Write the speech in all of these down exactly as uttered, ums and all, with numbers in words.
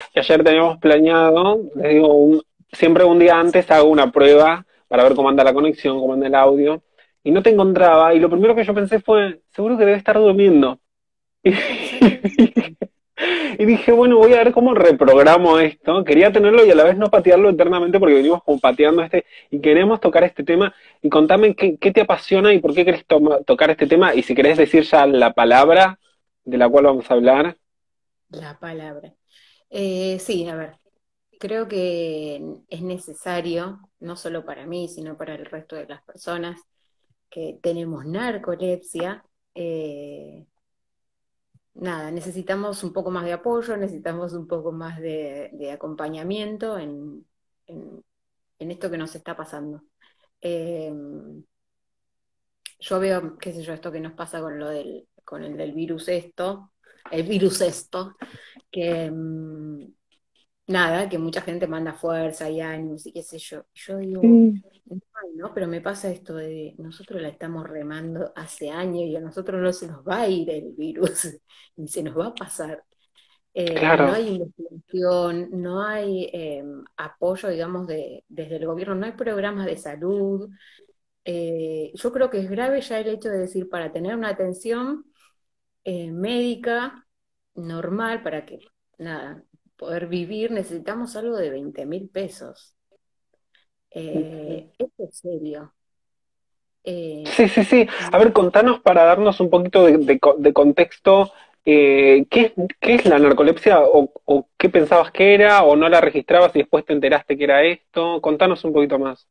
que ayer teníamos planeado, les digo, un- siempre un día antes hago una prueba para ver cómo anda la conexión, cómo anda el audio, y no te encontraba, y lo primero que yo pensé fue, seguro que debe estar durmiendo. Exactamente. Y dije, bueno, voy a ver cómo reprogramo esto. Quería tenerlo y a la vez no patearlo eternamente porque venimos como pateando este y queremos tocar este tema. Y contame qué, qué te apasiona y por qué querés toma- tocar este tema. Y si querés decir ya la palabra de la cual vamos a hablar. La palabra. Eh, sí, a ver, creo que es necesario, no solo para mí, sino para el resto de las personas que tenemos narcolepsia. eh, Nada, necesitamos un poco más de apoyo, necesitamos un poco más de, de acompañamiento en, en- en esto que nos está pasando. Eh, yo veo, qué sé yo, esto que nos pasa con lo del, con el del virus esto, el virus esto, que mm, nada, que mucha gente manda fuerza y ánimos y qué sé yo. Yo digo, Sí, "Ay, no, pero me pasa esto de nosotros la estamos remando hace años y a nosotros no se nos va a ir el virus, ni se nos va a pasar. Eh, no claro. hay investigación, no hay eh, apoyo, digamos, de, desde el gobierno, no hay programas de salud. Eh, yo creo que es grave ya el hecho de decir, para tener una atención eh, médica normal, para que, nada, poder vivir, necesitamos algo de veinte mil pesos. Eh, esto es serio. Eh, Sí, sí, sí. A ver, contanos para darnos un poquito de, de co- de contexto. Eh, ¿qué, es- qué es la narcolepsia o, o qué pensabas que era o no la registrabas y después te enteraste que era esto? Contanos un poquito más.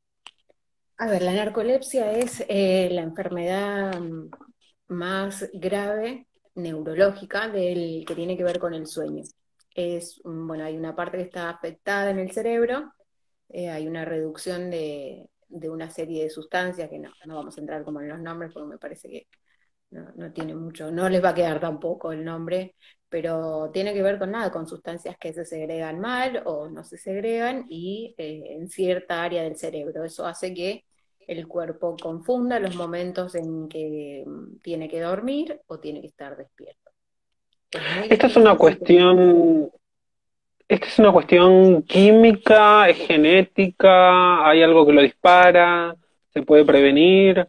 a ver, la narcolepsia es eh, la enfermedad mm, más grave neurológica del, que tiene que ver con el sueño. Es, mm, bueno, hay una parte que está afectada en el cerebro, eh, hay una reducción de, de una serie de sustancias que no, no vamos a entrar como en los nombres porque me parece que no, no tiene mucho, no les va a quedar tampoco el nombre, pero tiene que ver con nada, con sustancias que se segregan mal o no se segregan y eh, en cierta área del cerebro. Eso hace que el cuerpo confunda los momentos en que mm, tiene que dormir o tiene que estar despierto. Es muy Esta es una difícil sintetizar. cuestión, esta es una cuestión química, es genética, hay algo que lo dispara, se puede prevenir.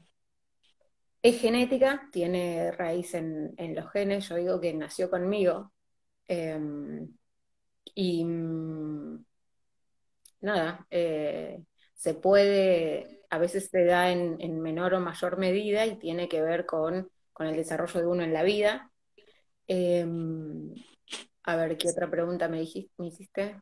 Es genética, tiene raíz en, en los genes, yo digo que nació conmigo. eh, y mm, nada, eh, se puede, a veces se da en, en menor o mayor medida y tiene que ver con, con el desarrollo de uno en la vida. Eh, a ver, ¿qué otra pregunta me dijiste, me hiciste?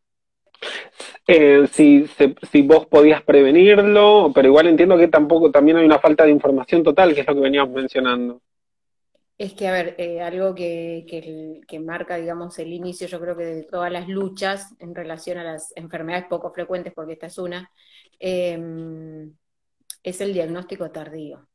Eh, si, se- si vos podías prevenirlo, pero igual entiendo que tampoco también hay una falta de información total, que es lo que veníamos mencionando. Es que, a ver, eh, algo que, que, el- que marca, digamos, el inicio, yo creo que de todas las luchas en relación a las enfermedades poco frecuentes, porque esta es una, eh, es el diagnóstico tardío.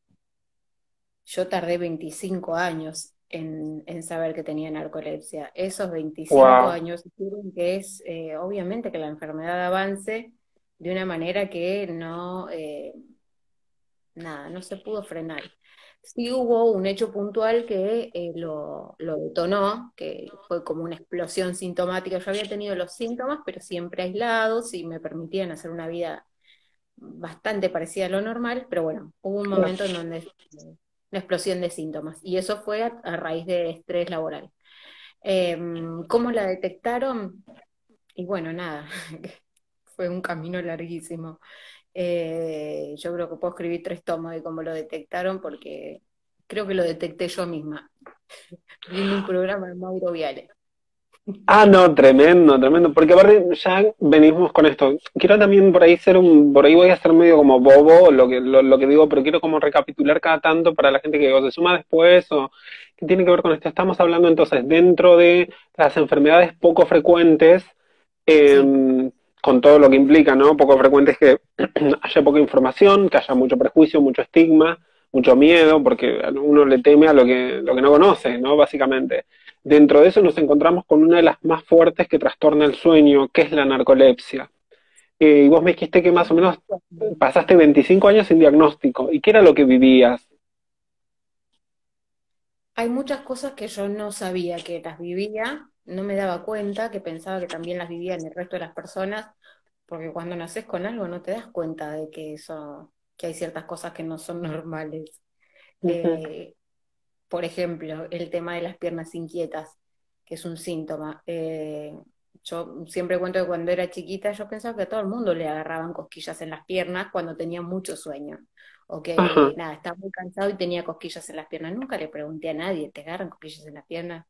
Yo tardé veinticinco años en, en saber que tenía narcolepsia. Esos veinticinco Wow. años hicieron que es, eh, obviamente, que la enfermedad avance de una manera que no, eh, nada, no se pudo frenar. Sí hubo un hecho puntual que eh, lo, lo detonó, que fue como una explosión sintomática. Yo había tenido los síntomas, pero siempre aislados y me permitían hacer una vida bastante parecida a lo normal, pero bueno, hubo un momento en donde eh, una explosión de síntomas y eso fue a, a raíz de estrés laboral. Eh, ¿Cómo la detectaron? Y bueno, nada, fue un camino larguísimo. Eh, yo creo que puedo escribir tres tomos de cómo lo detectaron porque creo que lo detecté yo misma, viendo un programa de Mauro Viale. Ah, no, tremendo, tremendo, porque aparte ya venimos con esto. Quiero también por ahí ser un, por ahí voy a ser medio como bobo lo que, lo, lo que digo, pero quiero como recapitular cada tanto para la gente que o se suma después o que tiene que ver con esto. Estamos hablando entonces dentro de las enfermedades poco frecuentes, Sí, eh, con todo lo que implica, ¿no? Poco frecuentes que haya poca información, que haya mucho prejuicio, mucho estigma, mucho miedo, porque uno le teme a lo que, lo que no conoce, ¿no? Básicamente. Dentro de eso nos encontramos con una de las más fuertes que trastorna el sueño, que es la narcolepsia. Eh, y vos me dijiste que más o menos pasaste veinticinco años sin diagnóstico. ¿Y qué era lo que vivías? hay muchas cosas que yo no sabía que las vivía. no me daba cuenta, que pensaba que también las vivían el resto de las personas, porque cuando naces con algo no te das cuenta de que eso, que hay ciertas cosas que no son normales. Ujú. Eh, por ejemplo, el tema de las piernas inquietas, que es un síntoma. Eh, yo siempre cuento que cuando era chiquita yo pensaba que a todo el mundo le agarraban cosquillas en las piernas cuando tenía mucho sueño. O Ajá. que nada, estaba muy cansado y tenía cosquillas en las piernas. Nunca le pregunté a nadie, ¿te agarran cosquillas en las piernas?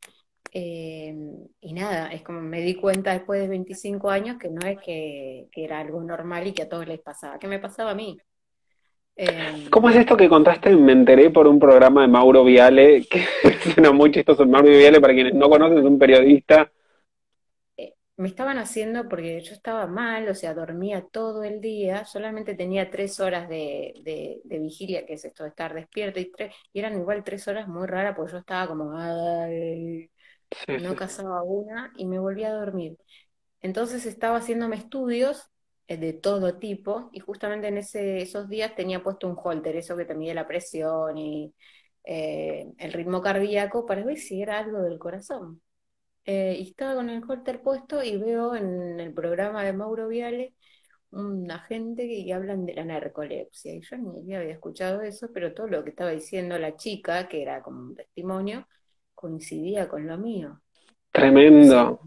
Eh, y nada, es como me di cuenta después de veinticinco años que no es que, que era algo normal y que a todos les pasaba, que me pasaba a mí. Eh, ¿Cómo es esto que contaste? Me enteré por un programa de Mauro Viale, que suena muy chistoso. Mauro Viale, para quienes no conocen, es un periodista. eh, me estaban haciendo porque yo estaba mal, o sea, dormía todo el día, solamente tenía tres horas de, de, de vigilia, que es esto de estar despierto, y, tres, y eran igual tres horas muy raras porque yo estaba como, "Ay", Sí, no sí, cazaba una y me volví a dormir. Entonces estaba haciéndome estudios eh, de todo tipo y justamente en ese, esos días tenía puesto un holter, eso que te mide la presión y eh, el ritmo cardíaco para ver si era algo del corazón. Eh, y estaba con el holter puesto y veo en el programa de Mauro Viale una gente que hablan de la narcolepsia. Y yo ni había escuchado eso, pero todo lo que estaba diciendo la chica, que era como un testimonio, coincidía con lo mío. O sea, tremendo.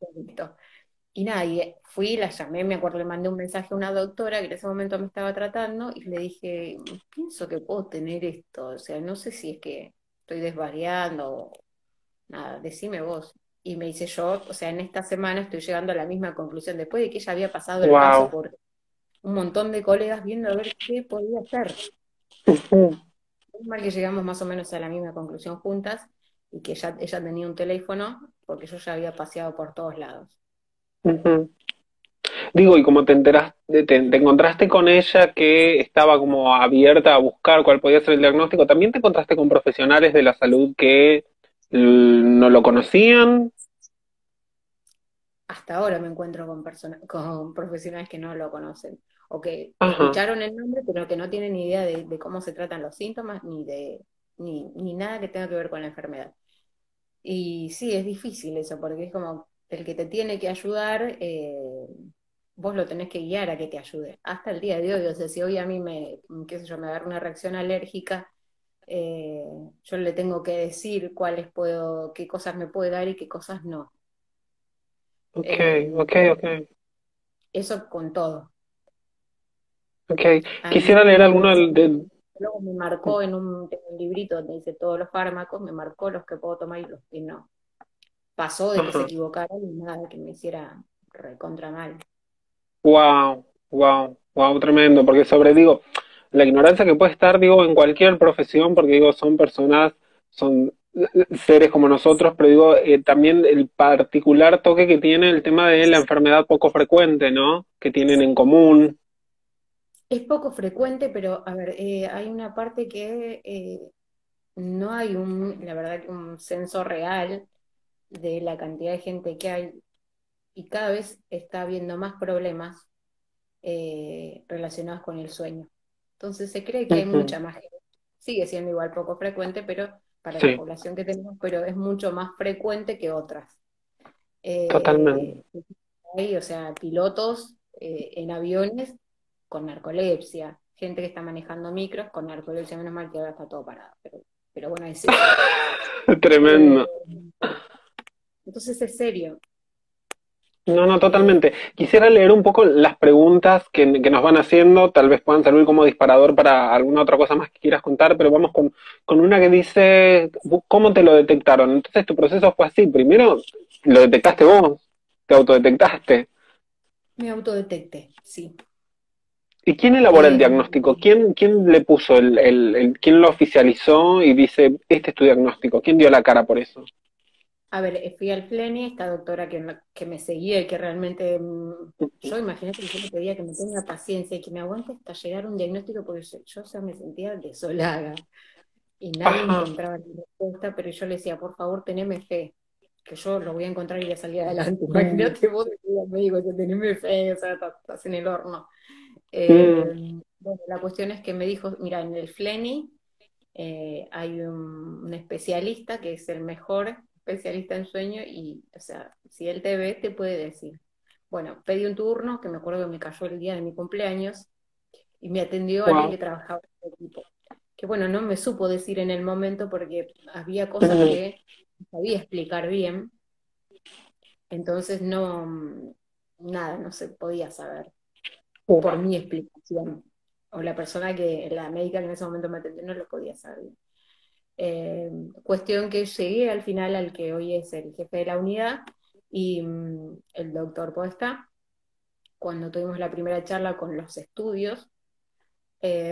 y nada, y eh, fui, la llamé, me acuerdo, le mandé un mensaje a una doctora que en ese momento me estaba tratando y le dije, pienso que puedo tener esto, o sea, no sé si es que estoy desvariando o nada, decime vos. Y me dice yo, o sea, en esta semana estoy llegando a la misma conclusión, después de que ella había pasado el caso Wow. por un montón de colegas viendo a ver qué podía hacer. Es mal que llegamos más o menos a la misma conclusión juntas y que ella, ella tenía un teléfono porque yo ya había paseado por todos lados. Digo, y como te enteraste, te, te encontraste con ella que estaba como abierta a buscar cuál podía ser el diagnóstico, ¿también te encontraste con profesionales de la salud que l- no lo conocían? Hasta ahora me encuentro con persona- con profesionales que no lo conocen o que Ajá. escucharon el nombre pero que no tienen ni idea de, de cómo se tratan los síntomas ni de ni, ni nada que tenga que ver con la enfermedad. Y sí, es difícil eso porque es como el que te tiene que ayudar, eh, vos lo tenés que guiar a que te ayude. Hasta el día de hoy, o sea, si hoy a mí me, qué sé yo, me agarra una reacción alérgica, eh, yo le tengo que decir cuáles puedo, qué cosas me puede dar y qué cosas no. Ok, Eh, ok, ok, Eso con todo. ok. A mí Quisiera leer luego, alguno del... del- luego me marcó en un, en un librito donde dice todos los fármacos, me marcó los que puedo tomar y los que no. Pasó de que se Ajá. equivocaran y nada, que me hiciera recontra mal. Wow, wow, wow, tremendo, porque sobre, digo, la ignorancia que puede estar, digo, en cualquier profesión, porque digo, son personas, son seres como nosotros, pero digo, eh, también el particular toque que tiene el tema de la enfermedad poco frecuente, ¿no? Que tienen en común. Es poco frecuente, pero a ver, eh, hay una parte que eh, no hay un, la verdad, que un censo real de la cantidad de gente que hay y cada vez está habiendo más problemas eh, relacionados con el sueño. Entonces se cree que hay Ujú. mucha más gente. Sigue siendo igual poco frecuente, pero para la Sí, población que tenemos, pero es mucho más frecuente que otras. Eh, totalmente. hay, o sea, pilotos eh, en aviones con narcolepsia, gente que está manejando micros con narcolepsia, menos mal que ahora está todo parado, pero, pero bueno, es eso. Eh, Tremendo. entonces es serio. No, no, Eh, totalmente. Quisiera leer un poco las preguntas que, que nos van haciendo, tal vez puedan servir como disparador para alguna otra cosa más que quieras contar, pero vamos con, con una que dice, ¿cómo te lo detectaron? Entonces tu proceso fue así, primero lo detectaste vos, te autodetectaste. Me autodetecté, sí. ¿Y quién elabora el Eh, diagnóstico? ¿Quién, quién le puso el, el, el- quién lo oficializó y dice, este es tu diagnóstico? ¿Quién dio la cara por eso? a ver, eh, fui al Pleni, esta doctora que me, que me seguía y que realmente, mm, yo imagínate que yo le pedía que me tenga paciencia y que me aguante hasta llegar a un diagnóstico porque yo, yo, o sea, me sentía desolada y nadie Ajá. encontraba la respuesta, pero yo le decía, por favor, teneme fe, que yo lo voy a encontrar y voy a salir adelante. Mm, Imagínate vos decirle al médico que teneme fe, o sea, estás, estás en el horno. mm, Eh, bueno, la cuestión es que me dijo, mira, en el Fleni eh, hay un, un especialista que es el mejor especialista en sueño y, o sea, si él te ve, te puede decir. Bueno, pedí un turno, que me acuerdo que me cayó el día de mi cumpleaños, y me atendió alguien Wow. que trabajaba en el equipo. Que bueno, no me supo decir en el momento porque había cosas que no sabía explicar bien, entonces no, mm, nada, no se podía saber por mi explicación. O la persona que, la médica que en ese momento me atendió no lo podía saber. Eh, Cuestión que llegué al final al que hoy es el jefe de la unidad y mm, el doctor Podestá, cuando tuvimos la primera charla con los estudios, eh,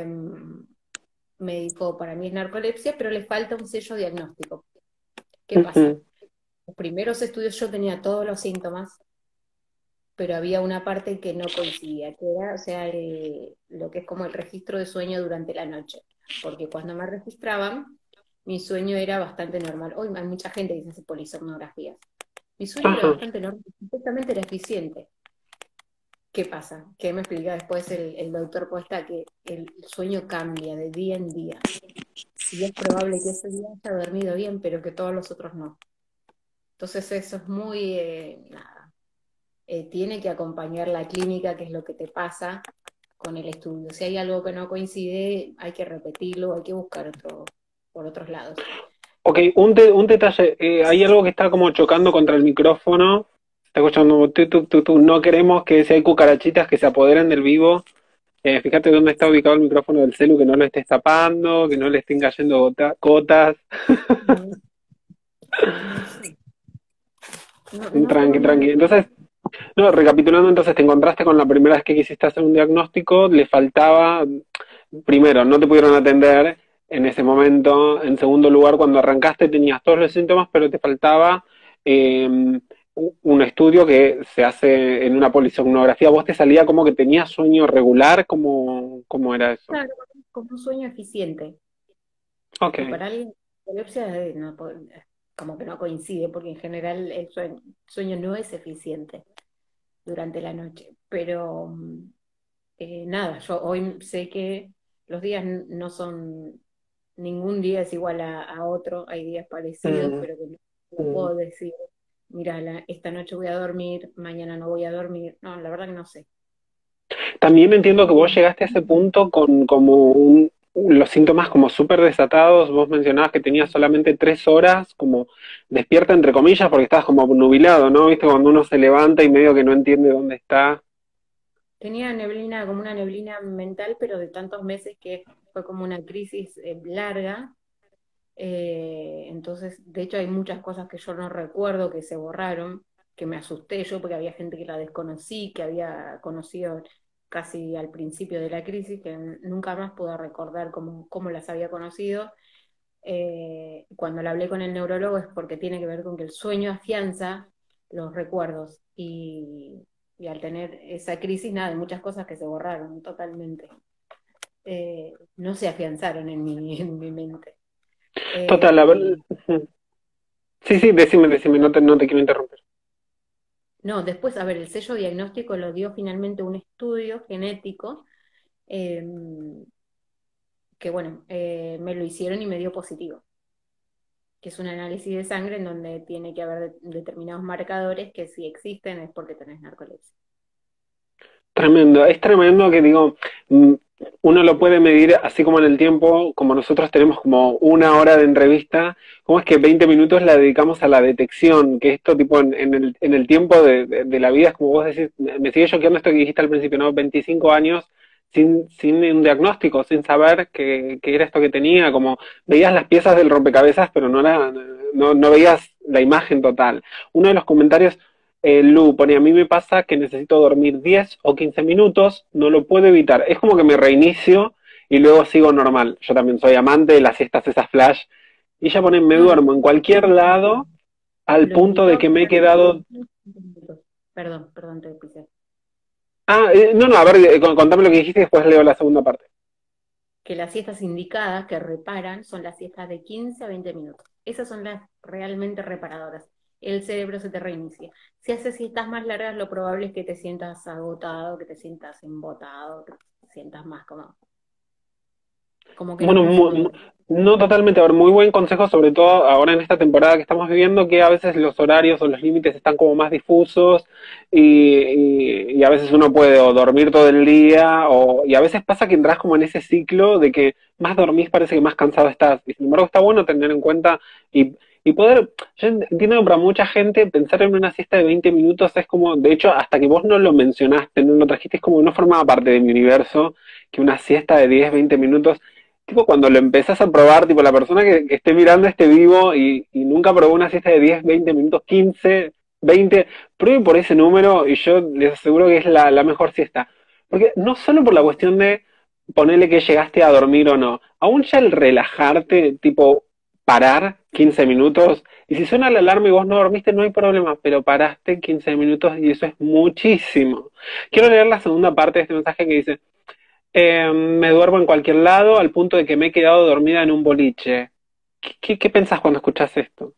me dijo, para mí es narcolepsia, pero le falta un sello diagnóstico. ¿Qué pasa? Ujú. Los primeros estudios yo tenía todos los síntomas, pero había una parte que no coincidía, que era, o sea, el- lo que es como el registro de sueño durante la noche, porque cuando me registraban, mi sueño era bastante normal. Hoy hay mucha gente que se hace polisomnografías. Mi sueño era Ajá. bastante normal, perfectamente era eficiente. ¿Qué pasa? Que me explica después el, el doctor Puesta que el sueño cambia de día en día. Y es probable que ese día haya dormido bien, pero que todos los otros no. Entonces eso es muy, eh, nada, eh, tiene que acompañar la clínica, que es lo que te pasa con el estudio. Si hay algo que no coincide, hay que repetirlo, hay que buscar otro, por otros lados. Ok, un, de- un detalle, eh, hay algo que está como chocando contra el micrófono, está escuchando tu, tu, tu, tu. No queremos que si hay cucarachitas que se apoderen del vivo, eh, fíjate dónde está ubicado el micrófono del celu, que no lo estés tapando, que no le estén cayendo gota- gotas. No, no sé. No, no tengo Tranqui, ni idea. tranqui. Entonces, no, recapitulando, entonces te encontraste con la primera vez que quisiste hacer un diagnóstico, le faltaba, primero, no te pudieron atender en ese momento. En segundo lugar, cuando arrancaste tenías todos los síntomas, pero te faltaba eh, un estudio que se hace en una polisomnografía. ¿Vos te salía como que tenías sueño regular? ¿Cómo, cómo era eso? Claro, como un sueño eficiente. Ok. Y para alguien con epilepsia eh, no, po- como que no coincide, porque en general el sueño, sueño no es eficiente durante la noche. Pero mm, eh, nada, yo hoy sé que los días n- no son, ningún día es igual a, a otro, hay días parecidos, Mm, pero que no, no mm. puedo decir, mira, la- esta noche voy a dormir, mañana no voy a dormir. No, la verdad que no sé. También entiendo que vos llegaste a ese punto con como un, los síntomas como súper desatados. Vos mencionabas que tenías solamente tres horas como despierta entre comillas porque estabas como nubilado, ¿no? ¿Viste? Cuando uno se levanta y medio que no entiende dónde está. Tenía neblina, como una neblina mental, pero de tantos meses que fue como una crisis eh, larga. Eh, entonces, de hecho, hay muchas cosas que yo no recuerdo, que se borraron, que me asusté yo porque había gente que la desconocí, que había conocido casi al principio de la crisis, que n- nunca más pude recordar cómo, cómo las había conocido. Eh, cuando le hablé con el neurólogo es porque tiene que ver con que el sueño afianza los recuerdos y, y al tener esa crisis, nada, hay muchas cosas que se borraron totalmente. Eh, no se afianzaron en mi, en mi mente. Total, la ver- Eh, Sí, sí, decime, decime, no te, no te quiero interrumpir. no, después, a ver, el sello diagnóstico lo dio finalmente un estudio genético, eh, que bueno, eh, me lo hicieron y me dio positivo, que es un análisis de sangre en donde tiene que haber de- determinados marcadores que si existen es porque tenés narcolepsia. Tremendo, es tremendo que digo, mm, uno lo puede medir así como en el tiempo, como nosotros tenemos como una hora de entrevista, ¿cómo es que veinte minutos la dedicamos a la detección? Que esto tipo en, en el, en el tiempo de, de- de la vida es como vos decís, me me sigue choqueando esto que dijiste al principio, ¿no? veinticinco años sin, sin un diagnóstico, sin saber qué, qué era esto que tenía, como veías las piezas del rompecabezas, pero no, era, no, no veías la imagen total. Uno de los comentarios eh, Lu pone, a mí me pasa que necesito dormir diez o quince minutos, no lo puedo evitar. Es como que me reinicio y luego sigo normal. Yo también soy amante de las siestas esas flash. Y ella pone, me No, no, duermo en cualquier lado al lo punto de indicado que me he para quedado... Perdón, perdón, te pisé. Ah, eh, no, no, a ver, eh, contame lo que dijiste y después leo la segunda parte. Que las siestas indicadas que reparan son las siestas de quince a veinte minutos. Esas son las realmente reparadoras. El cerebro se te reinicia. Si haces siestas más largas, lo probable es que te sientas agotado, que te sientas embotado, que te sientas más como, como que no Bueno, funciona mu- bien. No, totalmente. A ver, muy buen consejo, sobre todo ahora en esta temporada que estamos viviendo, que a veces los horarios o los límites están como más difusos y, y- y a veces uno puede o dormir todo el día o, y a veces pasa que entras como en ese ciclo de que más dormís parece que más cansado estás. Y sin embargo está bueno tener en cuenta y, y poder, yo entiendo que para mucha gente pensar en una siesta de veinte minutos es como, de hecho, hasta que vos no lo mencionaste, no lo trajiste, es como que no formaba parte de mi universo, que una siesta de diez veinte minutos. Tipo, cuando lo empezás a probar, tipo, la persona que, que esté mirando este vivo y, y nunca probó una siesta de diez veinte minutos, quince veinte pruebe por ese número y yo les aseguro que es la, la mejor siesta. Porque no solo por la cuestión de ponerle que llegaste a dormir o no, aún ya el relajarte, tipo, parar quince minutos, y si suena la alarma y vos no dormiste, no hay problema, pero paraste quince minutos y eso es muchísimo. Quiero leer la segunda parte de este mensaje que dice, eh, me duermo en cualquier lado al punto de que me he quedado dormida en un boliche. ¿Qué, qué, qué pensás cuando escuchás esto?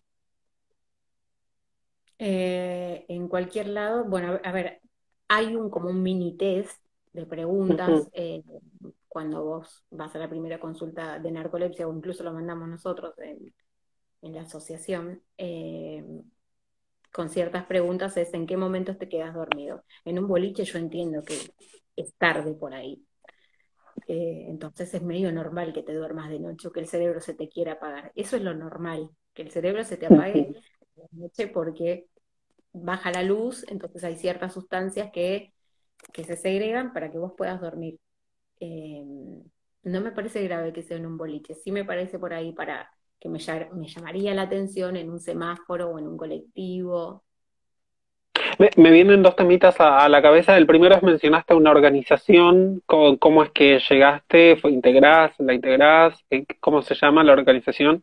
Eh, en cualquier lado, bueno, a ver, hay un como un mini test de preguntas Ujú. eh, cuando vos vas a la primera consulta de narcolepsia, o incluso lo mandamos nosotros en, en la asociación, eh, con ciertas preguntas es en qué momentos te quedas dormido. En un boliche yo entiendo que es tarde por ahí, eh, entonces es medio normal que te duermas de noche o que el cerebro se te quiera apagar. Eso es lo normal, que el cerebro se te apague Ujú. de noche porque baja la luz, entonces hay ciertas sustancias que, que se segregan para que vos puedas dormir. Eh, no me parece grave que sea en un boliche, sí me parece por ahí para que me, llar- me llamaría la atención en un semáforo o en un colectivo. Me, me vienen dos temitas a, a la cabeza. El primero es mencionaste una organización. ¿Cómo, cómo es que llegaste? ¿Fue integrás? ¿La integrás? ¿Qué- ¿Cómo se llama la organización?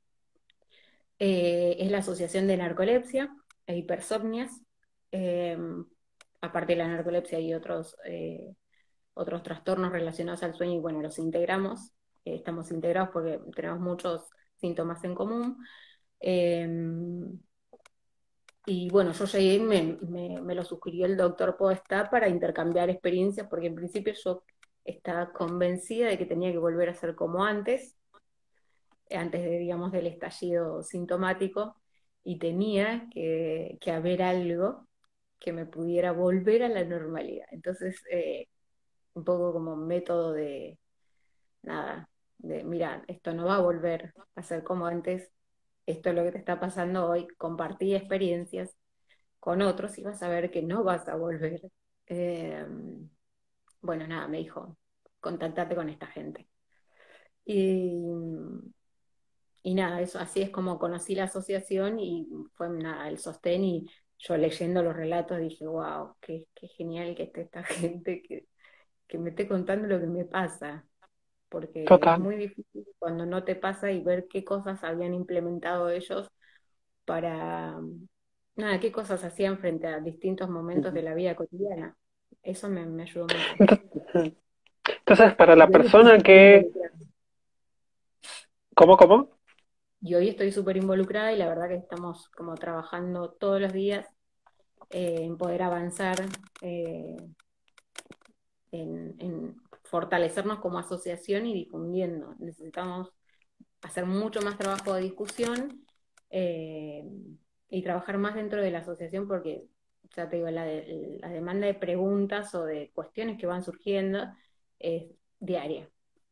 Eh, es la Asociación de Narcolepsia e Hipersomnias. Eh, Aparte de la narcolepsia hay otros, eh, otros trastornos relacionados al sueño y bueno, los integramos. Eh, estamos integrados porque tenemos muchos síntomas en común. Eh, y bueno, yo llegué y me, me, me lo sugirió el doctor Podestá para intercambiar experiencias, porque en principio yo estaba convencida de que tenía que volver a ser como antes, antes de, digamos, del estallido sintomático, y tenía que, que haber algo que me pudiera volver a la normalidad. Entonces, eh, un poco como método de, nada, de, mira, esto no va a volver a ser como antes, esto es lo que te está pasando hoy, compartí experiencias con otros y vas a ver que no vas a volver. Eh, bueno, nada, me dijo, contactate con esta gente. Y, y nada, eso así es como conocí la asociación y fue nada, el sostén y yo leyendo los relatos dije, wow, qué, qué genial que esté esta gente que, que me esté contando lo que me pasa, porque es Total. muy difícil cuando no te pasa y ver qué cosas habían implementado ellos para, nada, qué cosas hacían frente a distintos momentos Ujú. de la vida cotidiana. Eso me, me ayudó mucho. Entonces, entonces, para la Y hoy estoy persona súper que... involucrada. ¿Cómo, cómo? Y hoy estoy súper involucrada y la verdad que estamos como trabajando todos los días eh, en poder avanzar, eh, en, en fortalecernos como asociación y difundiendo. Necesitamos hacer mucho más trabajo de discusión eh, y trabajar más dentro de la asociación porque, ya te digo, la, de- la demanda de preguntas o de cuestiones que van surgiendo es diaria.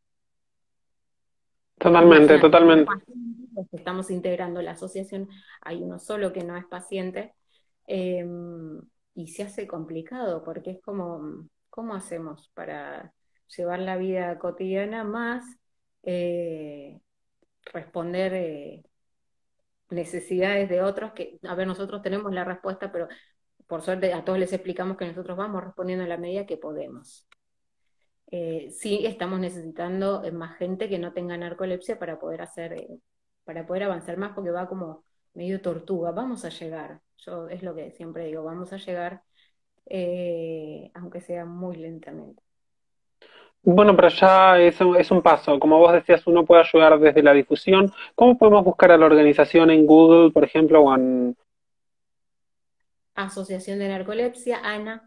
Totalmente, Imagínate, somos totalmente. pacientes los que estamos integrando la asociación, hay uno solo que no es paciente, eh, y se hace complicado porque es como, ¿cómo hacemos para llevar la vida cotidiana más eh, responder eh, necesidades de otros que, a ver, nosotros tenemos la respuesta, pero por suerte a todos les explicamos que nosotros vamos respondiendo en la medida que podemos. Eh, sí estamos necesitando eh, más gente que no tenga narcolepsia para poder hacer, eh, para poder avanzar más, porque va como medio tortuga, vamos a llegar, yo es lo que siempre digo, vamos a llegar, eh, aunque sea muy lentamente. Bueno, pero ya es un, es un paso. Como vos decías, uno puede ayudar desde la difusión. ¿Cómo podemos buscar a la organización en Google, por ejemplo, o en... Asociación de Narcolepsia, ANA,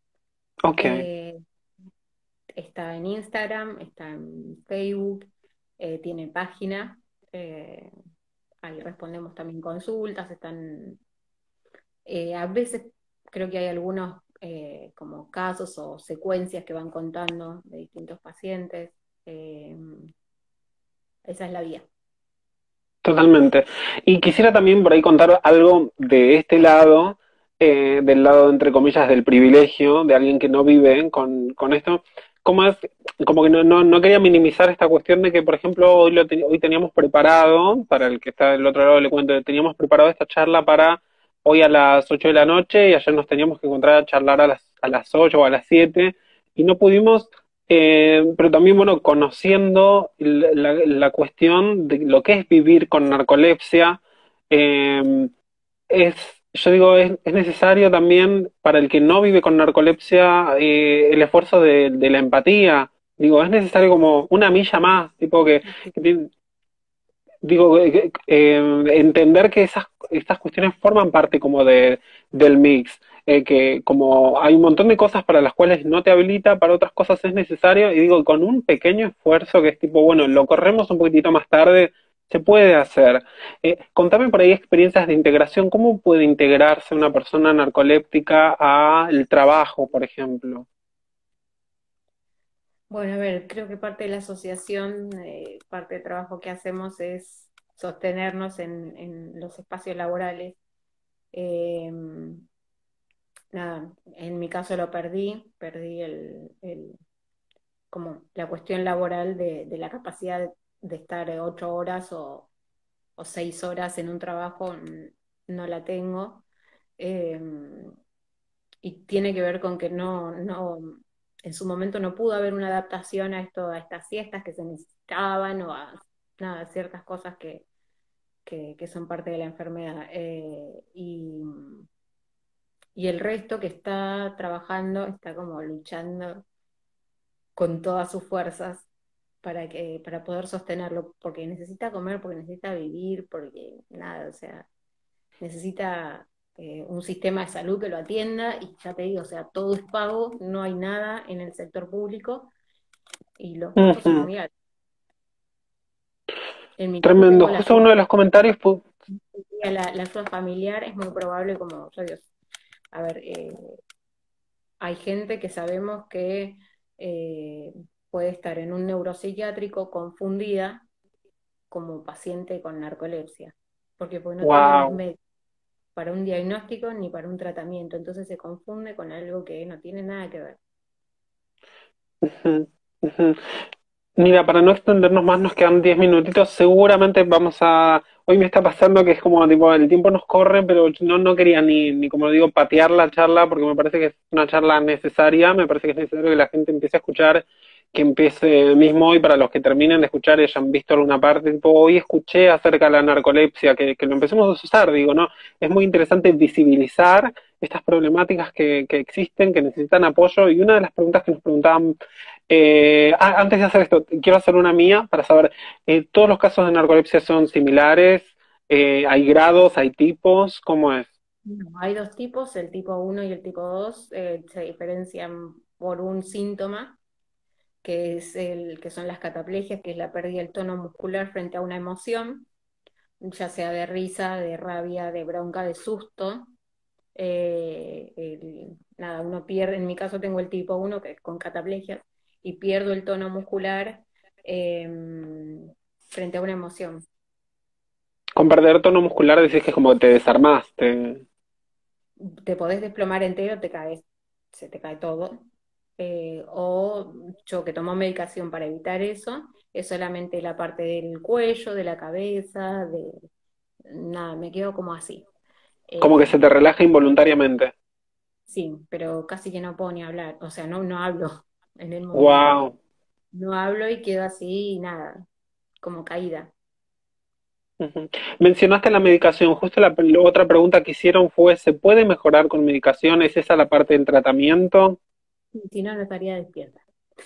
Ok. eh, está en Instagram, está en Facebook, eh, tiene página, eh, ahí respondemos también consultas, están, eh, a veces creo que hay algunos eh, como casos o secuencias que van contando de distintos pacientes, eh, esa es la vía. Totalmente. Y quisiera también por ahí contar algo de este lado, eh, del lado, entre comillas, del privilegio, de alguien que no vive con, con esto. Como es, como que no, no, no quería minimizar esta cuestión de que, por ejemplo, hoy, lo te- hoy teníamos preparado, para el que está del otro lado le cuento, teníamos preparado esta charla para hoy a las ocho de la noche y ayer nos teníamos que encontrar a charlar a las, a las ocho o a las siete y no pudimos. Eh, pero también, bueno, conociendo la, la- la cuestión de lo que es vivir con narcolepsia, eh, es, yo digo, es, es necesario también para el que no vive con narcolepsia eh, el esfuerzo de, de la empatía. Digo, es necesario como una milla más, tipo que, que tiene- digo, eh, eh, entender que esas, estas cuestiones forman parte como de, del mix, eh, que como hay un montón de cosas para las cuales no te habilita, para otras cosas es necesario, y digo, con un pequeño esfuerzo que es tipo, bueno, lo corremos un poquitito más tarde, se puede hacer. Eh, contame por ahí experiencias de integración, ¿cómo puede integrarse una persona narcoléptica al trabajo, por ejemplo? Bueno, a ver, creo que parte de la asociación, eh, parte del trabajo que hacemos es sostenernos en, en los espacios laborales. Eh, Nada, en mi caso lo perdí, perdí el, el- como la cuestión laboral de, de la capacidad de, de estar ocho horas o, o seis horas en un trabajo, mm, no la tengo. Eh, y tiene que ver con que no, no, en su momento no pudo haber una adaptación a esto, a estas siestas que se necesitaban o a nada, ciertas cosas que, que, que son parte de la enfermedad. Eh, y, y el resto que está trabajando está como luchando con todas sus fuerzas para que, para poder sostenerlo, porque necesita comer, porque necesita vivir, porque nada, o sea, necesita eh, un sistema de salud que lo atienda, y ya te digo, o sea, todo es pago, no hay nada en el sector público y los costos son Ujú. muy altos. En mi caso Tremendo. tengo la Justo suerte uno de los comentarios, pu- de la, la ayuda familiar, es muy probable, como yo digo, a ver, eh, hay gente que sabemos que eh, puede estar en un neuropsiquiátrico confundida como paciente con narcolepsia, porque, porque no tiene los wow. medios para un diagnóstico ni para un tratamiento, entonces se confunde con algo que no tiene nada que ver. Ujú, ujú. Mira, para no extendernos más, nos quedan diez minutitos. Seguramente vamos a. Hoy me está pasando que es como, tipo, el tiempo nos corre, pero no, no quería ni, ni, como digo, patear la charla, porque me parece que es una charla necesaria. Me parece que es necesario que la gente empiece a escuchar, que empiece mismo hoy, para los que terminen de escuchar y hayan visto alguna parte. Tipo, hoy escuché acerca de la narcolepsia, que, que lo empecemos a usar, digo, ¿no? Es muy interesante visibilizar estas problemáticas que, que existen, que necesitan apoyo. Y una de las preguntas que nos preguntaban eh, ah, antes de hacer esto, quiero hacer una mía para saber, eh, ¿todos los casos de narcolepsia son similares? Eh, ¿hay grados, hay tipos? ¿Cómo es? No, hay dos tipos, el tipo uno y el tipo dos, eh, se diferencian por un síntoma, que es el, que son las cataplegias, que es la pérdida del tono muscular frente a una emoción, ya sea de risa, de rabia, de bronca, de susto. Eh, el- nada, uno pierde, en mi caso tengo el tipo uno, que es con cataplegia, y pierdo el tono muscular eh, frente a una emoción. Con perder tono muscular decís que es como que te desarmaste. Te podés desplomar entero, te caes, se te cae todo. Eh, o yo que tomo medicación para evitar eso, es solamente la parte del cuello, de la cabeza, de nada, me quedo como así. Como que Eh, se te relaja involuntariamente. sí, pero casi que no puedo ni hablar, o sea, no, no hablo en el momento. Wow. No hablo y quedo así y nada, como caída. Mencionaste la medicación. Justo la, la otra pregunta que hicieron fue, ¿se puede mejorar con medicación? ¿Es esa la parte del tratamiento? Si no, no estaría despierta.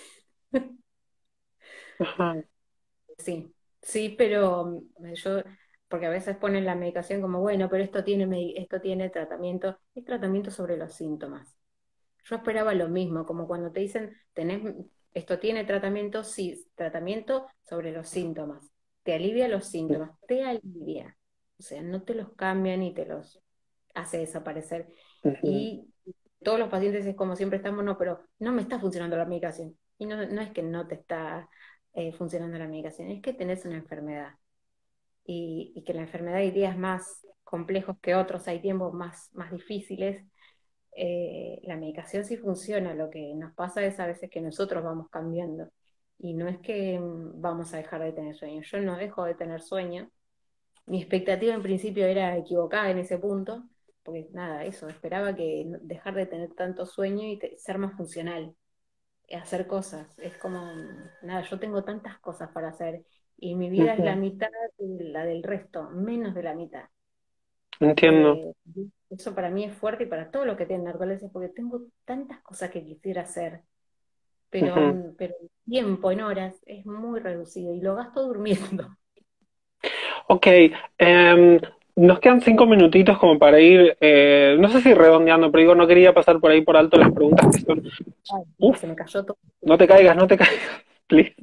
Ajá. Sí, sí, pero mm, yo, porque a veces ponen la medicación como, bueno, pero esto tiene, medi- esto tiene tratamiento, es tratamiento sobre los síntomas. Yo esperaba lo mismo, como cuando te dicen, tenés, ¿Esto tiene tratamiento? Sí, tratamiento sobre los síntomas. Te alivia los síntomas, te alivia. O sea, no te los cambia ni te los hace desaparecer. Ujú, Y todos los pacientes es como siempre estamos, no, pero no me está funcionando la medicación. Y no, no es que no te está eh, funcionando la medicación, es que tenés una enfermedad. Y, y que la enfermedad hay días más complejos que otros, hay tiempos más, más difíciles. Eh, la medicación sí funciona, lo que nos pasa es a veces que nosotros vamos cambiando. Y no es que mm, vamos a dejar de tener sueño. Yo no dejo de tener sueño. Mi expectativa en principio era equivocada en ese punto, porque nada, eso, esperaba que no- dejar de tener tanto sueño y te- ser más funcional, eh, hacer cosas. Es como, mm, nada, yo tengo tantas cosas para hacer y mi vida es la ujú. mitad de la del resto, menos de la mitad. Entiendo. Eh, Eso para mí es fuerte y para todo lo que tiene narcolepsia, porque tengo tantas cosas que quisiera hacer, pero, Ujú. mm, pero el tiempo en horas es muy reducido y lo gasto durmiendo. Ok, em, nos quedan cinco minutitos como para ir, eh, no sé si redondeando, pero digo, no quería pasar por ahí por alto las preguntas que son, Ay, no, uf, se me cayó todo. no te caigas, no te caigas, please.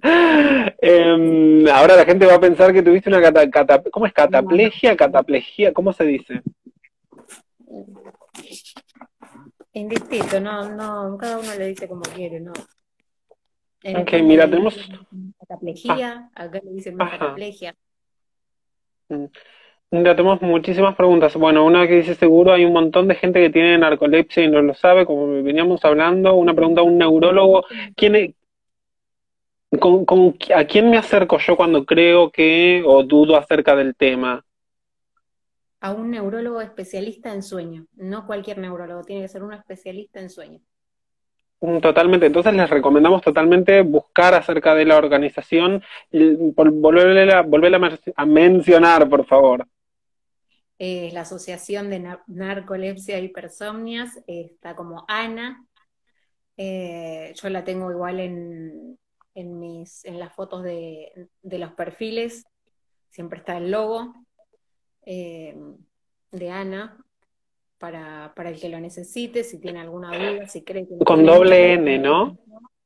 Em, ahora la gente va a pensar que tuviste una cata, cata- ¿cómo es? No, no. Cataplegia, cataplegia, ¿cómo se dice? Indistinto, no, no, cada uno le dice como quiere, ¿no? En Ok, España mira, le tenemos, dicen ah, cataplejía, acá le dicen más ajá. cataplegia. Mm. Ya tenemos muchísimas preguntas. Bueno, una que dice seguro hay un montón de gente que tiene narcolepsia y no lo sabe, como veníamos hablando. Una pregunta a un neurólogo. ¿Quién es- con, con- ¿A quién me acerco yo cuando creo que o dudo acerca del tema? A un neurólogo especialista en sueño, no cualquier neurólogo, tiene que ser un especialista en sueño. Mm, Totalmente. Entonces les recomendamos totalmente buscar acerca de la organización y vol- volverla, volverla a mer- a mencionar, por favor. Eh, la Asociación de Nar- Narcolepsia e Hipersomnias, eh, está como ANA. Eh, yo la tengo igual en, en mis, en las fotos de, de los perfiles, siempre está el logo eh, de Ana para, para el que lo necesite, si tiene alguna duda, si cree que no Con tiene mucha doble N, medicación. ¿no?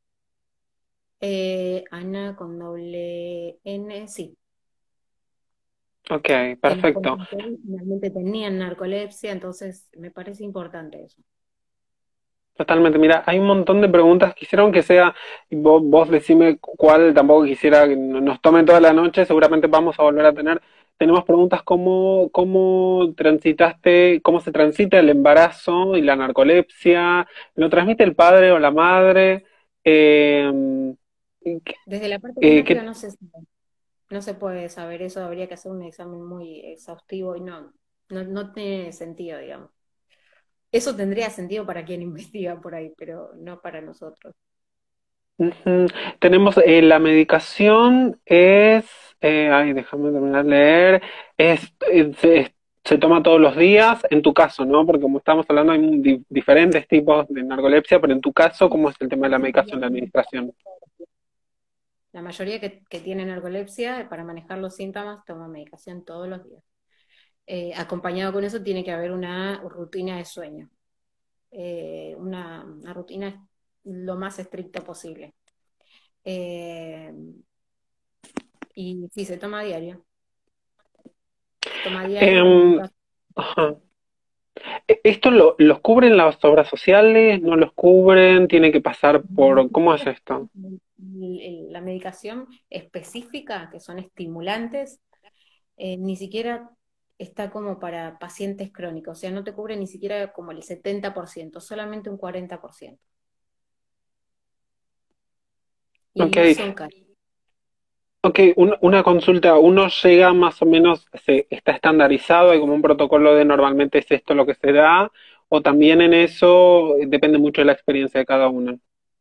Eh, Ana con doble N, sí. Ok, En los perfecto. consultorios finalmente tenían narcolepsia, entonces me parece importante eso. Totalmente, mira, hay un montón de preguntas. Quisieron que sea, y vos, vos decime cuál, tampoco quisiera que no- nos tome toda la noche, seguramente vamos a volver a tener. Tenemos preguntas como cómo transitaste, cómo se transita el embarazo y la narcolepsia, lo transmite el padre o la madre, eh, ¿qué- Desde la parte eh, genética qué- no se sabe, no se puede saber eso, habría que hacer un examen muy exhaustivo y no, no, no tiene sentido, digamos. Eso tendría sentido para quien investiga por ahí, pero no para nosotros. Ujú. Tenemos eh, la medicación es, eh, ay, déjame terminar de leer, es, eh, se, es- se toma todos los días, en tu caso, ¿no? Porque como estamos hablando hay un di- diferentes tipos de narcolepsia, pero en tu caso, ¿cómo es el tema de la medicación, la administración? La mayoría que, que tienen narcolepsia, para manejar los síntomas, toman medicación todos los días. Eh, acompañado con eso tiene que haber una rutina de sueño, eh, una, una rutina lo más estricta posible. Eh, y sí, se toma a diario. Se toma a diario. En mi Em, caso, ajá. E- ¿Esto lo, los cubren las obras sociales? ¿No los cubren? ¿Tiene que pasar por... ¿Cómo es esto? el- el- la medicación específica, que son estimulantes, eh, ni siquiera está como para pacientes crónicos, o sea, no te cubre ni siquiera como el setenta por ciento, solamente un cuarenta por ciento. Ok, Y son caros. ok, un- una consulta, uno llega más o menos, se, está estandarizado, hay como un protocolo de normalmente es esto lo que se da, o también en eso eh, depende mucho de la experiencia de cada uno.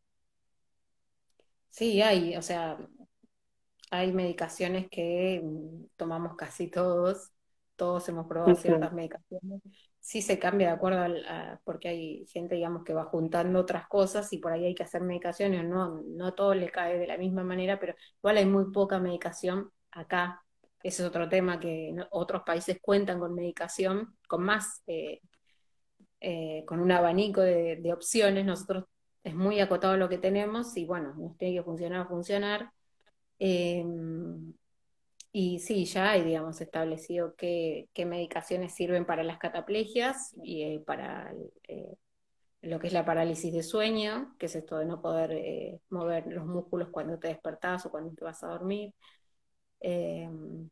Sí, hay, o sea, hay medicaciones que mm, tomamos casi todos, todos hemos probado Ujú, ciertas medicaciones. Sí se cambia de acuerdo al, a- porque hay gente, digamos, que va juntando otras cosas y por ahí hay que hacer medicaciones, no, no a todos les cae de la misma manera, pero igual hay muy poca medicación acá. Ese es otro tema que no- otros países cuentan con medicación, con más, eh, eh, con un abanico de, de opciones. Nosotros es es muy acotado lo que tenemos y bueno, nos tiene que funcionar, funcionar. Eh, y sí, ya hay, digamos, establecido qué, qué medicaciones sirven para las cataplegias y eh, para eh, lo que es la parálisis de sueño, que es esto de no poder eh, mover los músculos cuando te despertás o cuando te vas a dormir. Eh,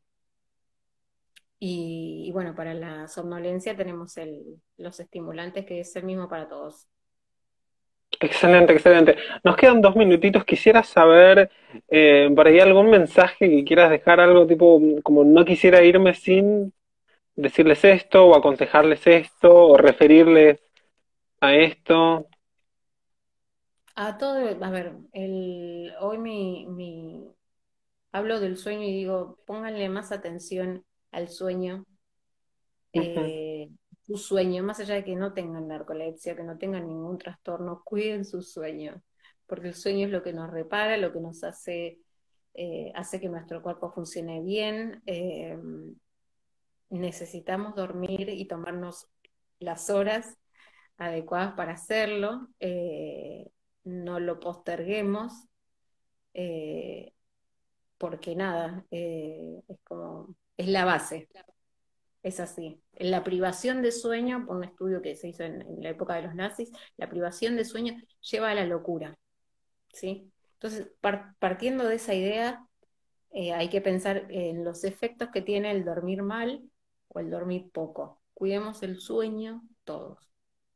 y, y, bueno, para la somnolencia tenemos el, los estimulantes, que es el mismo para todos. Excelente, excelente. Nos quedan dos minutitos. Quisiera saber, eh, por ahí algún mensaje que quieras dejar, algo tipo, como no quisiera irme sin decirles esto, o aconsejarles esto, o referirles a esto. A todo, a ver, el, hoy mi, mi, hablo del sueño y digo, pónganle más atención al sueño, Ujú. eh, su sueño, más allá de que no tengan narcolepsia, que no tengan ningún trastorno, cuiden su sueño, porque el sueño es lo que nos repara, lo que nos hace, eh, hace que nuestro cuerpo funcione bien. Eh, necesitamos dormir y tomarnos las horas adecuadas para hacerlo, eh, no lo posterguemos, eh, porque nada, eh, es como, es la base. Es así. La privación de sueño, por un estudio que se hizo en, en la época de los nazis, la privación de sueño lleva a la locura, ¿sí? Entonces, par- partiendo de esa idea, eh, hay que pensar en los efectos que tiene el dormir mal o el dormir poco. Cuidemos el sueño todos.